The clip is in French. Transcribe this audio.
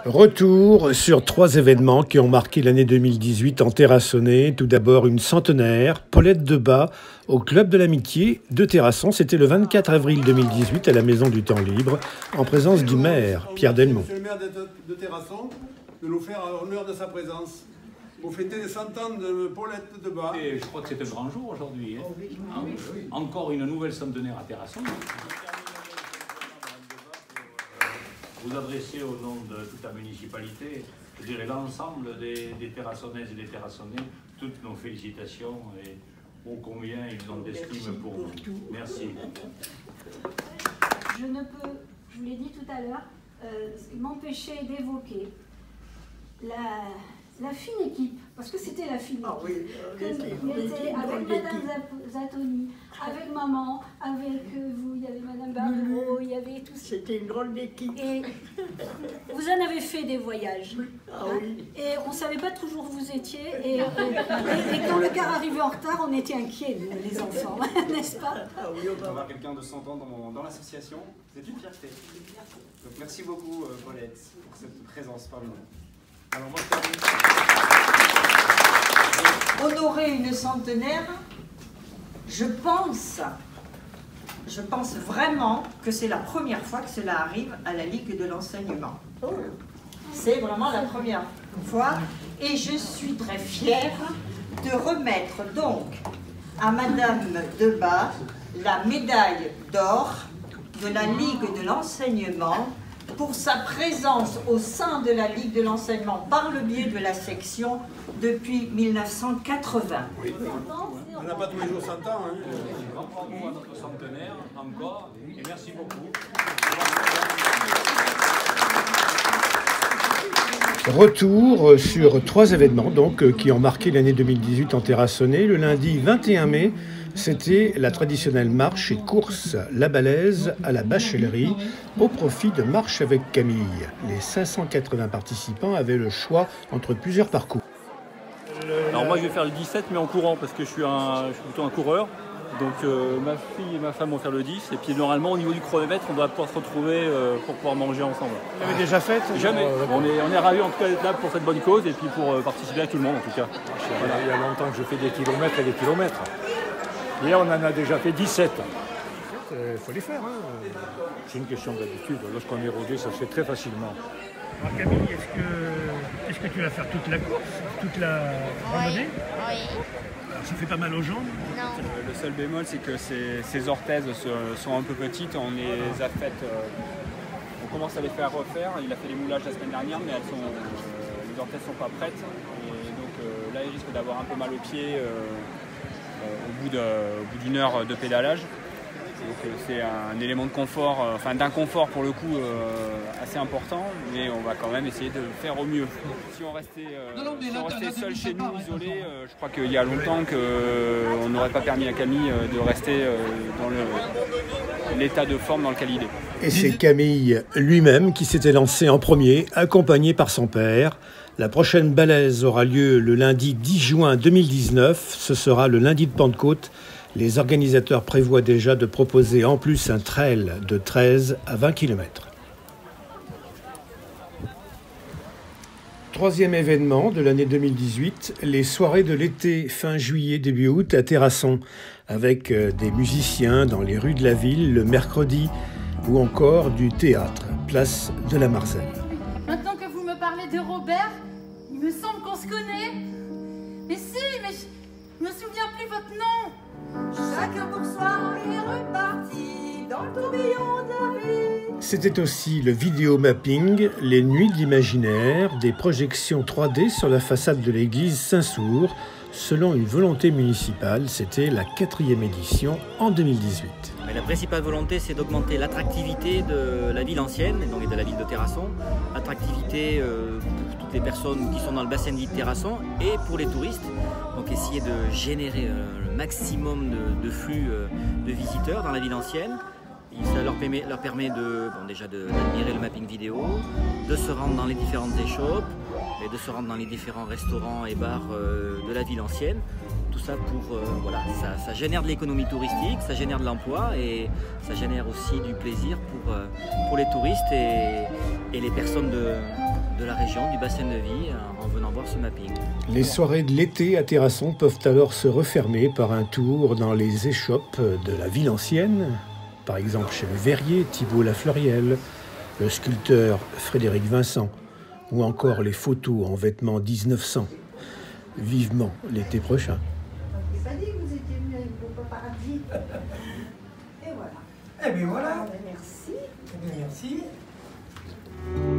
Retour sur 3 événements qui ont marqué l'année 2018 en Terrassonnais. Tout d'abord une centenaire, Paulette Debat, au Club de l'Amitié de Terrasson. C'était le 24 avril 2018 à la Maison du Temps Libre, en présence du maire, Pierre Delmont. Monsieur le maire de Terrasson, de nous faire l'honneur de sa présence. Pour fêter les 100 ans de Paulette Debat. Et je crois que c'est un grand jour aujourd'hui. Hein. Encore une nouvelle centenaire à Terrasson. Vous adressez au nom de toute la municipalité, je dirais l'ensemble des Terrassonnaises et des Terrassonnais, toutes nos félicitations et ô combien ils ont d'estime pour vous. Merci. Je ne peux, je vous l'ai dit tout à l'heure, m'empêcher d'évoquer la fine équipe, parce que c'était la fine équipe, était avec Madame Zatoni, avec maman, avec vous, il y avait Madame Barbero, il y avait tout ça. C'était une drôle d'équipe. Et vous en avez fait des voyages. Et on ne savait pas toujours où vous étiez. Et quand le car arrivait en retard, on était inquiets, nous, les enfants, n'est-ce pas? Avoir quelqu'un de 100 ans dans l'association, c'est une fierté. Donc merci beaucoup, Paulette, pour cette présence parmi nous. Alors moi, Honorer une centenaire, je pense vraiment que c'est la première fois que cela arrive à la Ligue de l'enseignement. C'est vraiment la première fois et je suis très fière de remettre donc à Madame Debat la médaille d'or de la Ligue de l'enseignement pour sa présence au sein de la Ligue de l'enseignement par le biais de la section depuis 1980. Oui. On n'a pas tous les jours 100 ans. Hein. Grand bravo à notre centenaire, encore, et merci beaucoup. Retour sur 3 événements donc, qui ont marqué l'année 2018 en Terrassonnais. Le lundi 21 mai, c'était la traditionnelle marche et course La Balaise à la Bachellerie au profit de Marche avec Camille. Les 580 participants avaient le choix entre plusieurs parcours. Alors moi je vais faire le 17 mais en courant parce que je suis plutôt un coureur. Donc ma fille et ma femme vont faire le 10 et puis normalement au niveau du chronomètre on doit pouvoir se retrouver pour pouvoir manger ensemble. Vous l'avez déjà fait? Jamais. On est ravis en tout cas d'être là pour cette bonne cause et puis pour participer à tout le monde en tout cas. Voilà. Il y a longtemps que je fais des kilomètres et des kilomètres. Hier on en a déjà fait 17. Il faut les faire. Hein. C'est une question d'habitude. Lorsqu'on est rodé ça se fait très facilement. Alors Camille, est-ce que tu vas faire toute la course, toute la randonnée? Oui. Alors, ça fait pas mal aux jambes? Non. Le seul bémol, c'est que ces orthèses sont un peu petites. On les a faites. On commence à les faire refaire. Il a fait les moulages la semaine dernière, mais les orthèses ne sont pas prêtes. Et donc là, il risque d'avoir un peu mal aux pieds au bout d'une heure de pédalage. Donc c'est un élément de confort, enfin d'inconfort pour le coup assez important, mais on va quand même essayer de faire au mieux. Si on restait seul chez nous, isolé, je crois qu'il y a longtemps qu'on n'aurait pas permis à Camille de rester dans l'état de forme dans lequel il est. Et c'est Camille lui-même qui s'était lancé en premier, accompagné par son père. La prochaine Balaise aura lieu le lundi 10 juin 2019, ce sera le lundi de Pentecôte. Les organisateurs prévoient déjà de proposer en plus un trail de 13 à 20 km. Troisième événement de l'année 2018, les soirées de l'été fin juillet, début août à Terrasson, avec des musiciens dans les rues de la ville le mercredi ou encore du théâtre, place de la Marseille. Maintenant que vous me parlez de Robert, il me semble qu'on se connaît. Mais si, mais je me souviens plus votre nom. Chacun pour soi est reparti dans le tourbillon de la vie. C'était aussi le vidéo mapping, les nuits d'imaginaire, des projections 3D sur la façade de l'église Saint-Sour. Selon une volonté municipale, c'était la 4e édition en 2018. Mais la principale volonté, c'est d'augmenter l'attractivité de la ville ancienne, donc et de la ville de Terrasson, attractivité pour toutes les personnes qui sont dans le bassin de vie de Terrasson et pour les touristes. Donc essayer de générer le maximum de flux de visiteurs dans la ville ancienne. Ça leur permet déjà d'admirer le mapping vidéo, de se rendre dans les différentes échoppes et de se rendre dans les différents restaurants et bars de la ville ancienne. Tout ça pour, ça génère de l'économie touristique, ça génère de l'emploi et ça génère aussi du plaisir pour les touristes et les personnes de la région, du bassin de vie, en venant voir ce mapping. Les soirées de l'été à Terrasson peuvent alors se refermer par un tour dans les échoppes de la ville ancienne, par exemple chez le verrier Thibault Lafleuriel, le sculpteur Frédéric Vincent, ou encore les photos en vêtements 1900. Vivement l'été prochain. Je n'ai pas dit que vous étiez venu avec vos paparazzi. Et voilà. Eh bien voilà. Merci. Merci.